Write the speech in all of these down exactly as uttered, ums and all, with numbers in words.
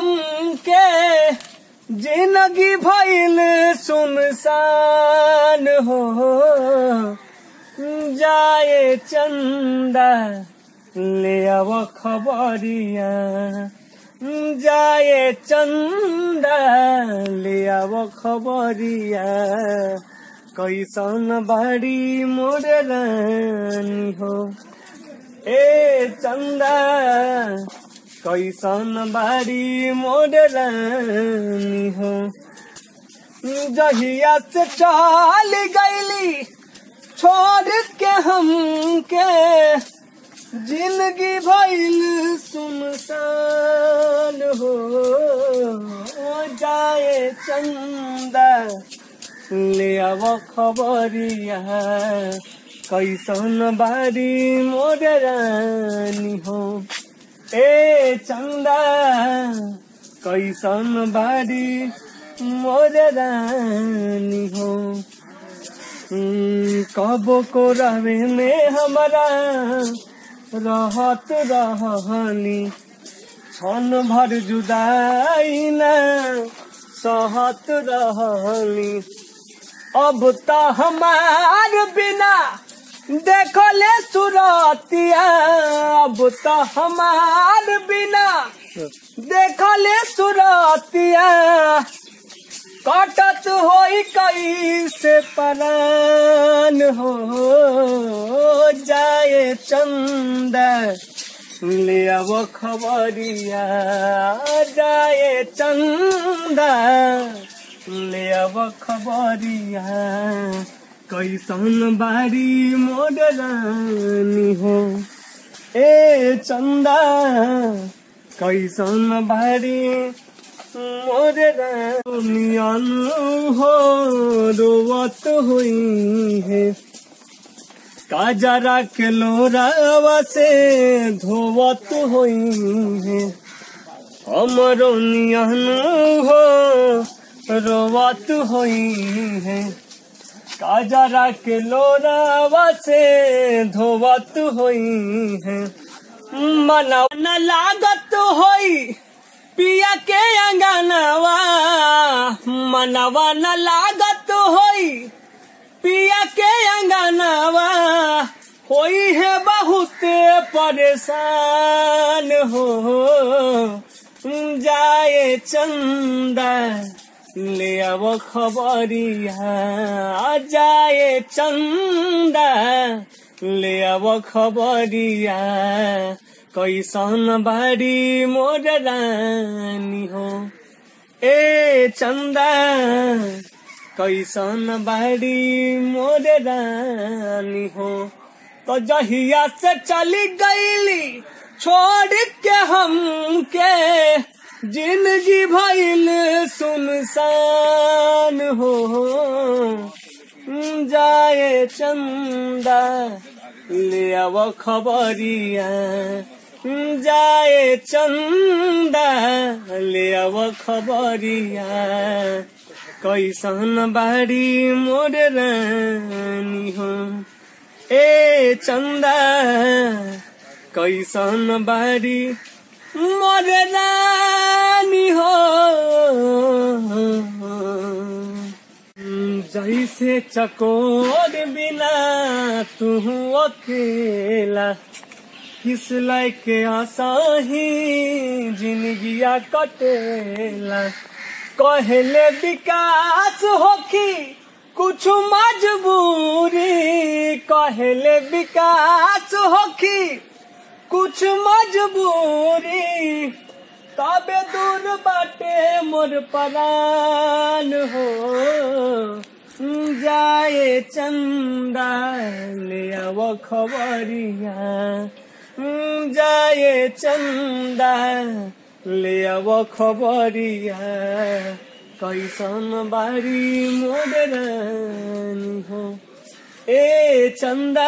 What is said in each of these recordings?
हमके जिंदगी भइल सुनसान हो। जाए चंदा ले आव खबरिया, जाए चंदा ले आव खबरिया, कैसन बाड़ी मोर रानी हो। ए चंदा कैसन बाड़ी मोर रानी हो। जहिया से चल गईली छोड़ के हमके जिंदगी भइल सुनसान हो। जाए चंदा ले आव खबरिया, कैसन बाड़ी मोर रानी हो। ए चंदा कैसन बाड़ी मोर रानी हो। कबो को रवे में हमारा रहत रहनी, क्षण भर जुदाई न सहत रहनी। अब तो हमार बिना देखले सुरतिया, अब तो हमार बिना देखले सुरतिया, कटत होई कैसे परान हो। जाए चंदा ले आव खबरिया, जाए चंदा ले आव खबरिया, कैसन बाड़ी मोर रानी हो। ए चंदा कैसन बाड़ी मोर रानियन हो। रोवत हुई है काजरा के लोरावा से धोवत हुई है। हमरो नियन हो रोवत हुई है, काजरा के लोरावा से धोवत हुई है। मना न लागत होई पिया के अंगनवा, मनवा न लागत होई पिया के अंगनवा, होई है बहुत परेशान हो। जाए चंदा ले आव खबरिया, जाए चंदा ले आव खबरिया, कैसन बाड़ी मोर रानी हो। ए चंदा कैसन बाड़ी मोर रानी हो। तो जहिया से चली गईली छोड़ के हमके जिंदगी भइल सुनसान हो। जाए चंदा ले आव खबरिया, जाए चंदा ले आव खबरिया, कैसन बाड़ी मोर रानी हो। ए चंदा कैसन बाड़ी मोर रानी हो। जैसे चकोर बिना तू अकेला, फिसलै के आसाही जिंदगिया कटेला। कहले विकास होखी कुछ मजबूरी, कहले विकास होखी कुछ मजबूरी, तबे दूर बाटे मोर परान हो। जाए चंदा ले आव खबरिया, जाए चंदा ले आव खबरिया, कैसन बाड़ी मोर रानी हो। ए चंदा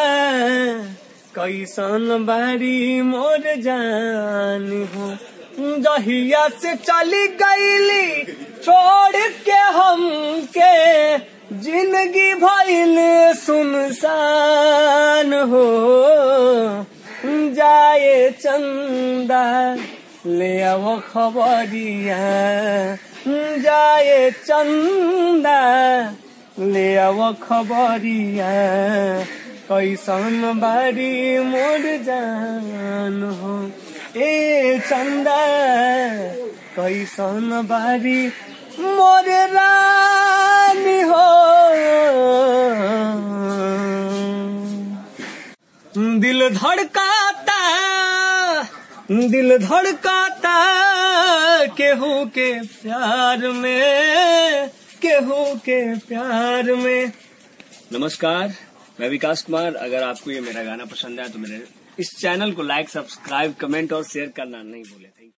कैसन बाड़ी मोर जानी हो। जहिया से चली गईली छोड़ के हमके जिंदगी भइल सुनसान हो। जाए चंदा ले आओ खबरिया जाए चंदा ले आओ खबरिया कैसन बारी मोर जान हो ए चंदा कैसन बारी मोर रानी हो। दिल धड़काता दिल धड़काता केहू के प्यार में केहू के प्यार में। नमस्कार, मैं विकास कुमार। अगर आपको ये मेरा गाना पसंद आया तो मेरे इस चैनल को लाइक, सब्सक्राइब, कमेंट और शेयर करना नहीं भूले।